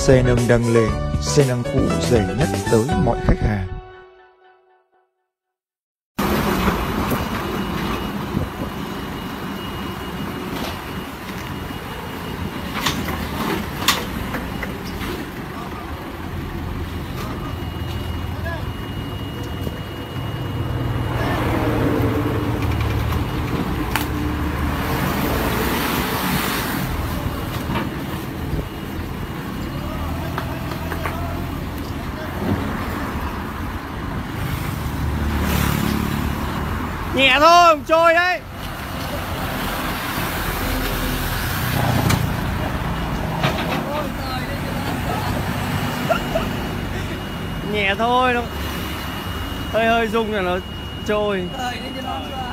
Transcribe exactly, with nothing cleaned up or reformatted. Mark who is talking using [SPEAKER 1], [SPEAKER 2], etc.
[SPEAKER 1] Xe nâng đăng lên, xe nâng cũ dày nhất tới mọi khách hàng.
[SPEAKER 2] Nhẹ thôi, không trôi đấy. Nhẹ thôi, nó hơi hơi rung là nó trôi.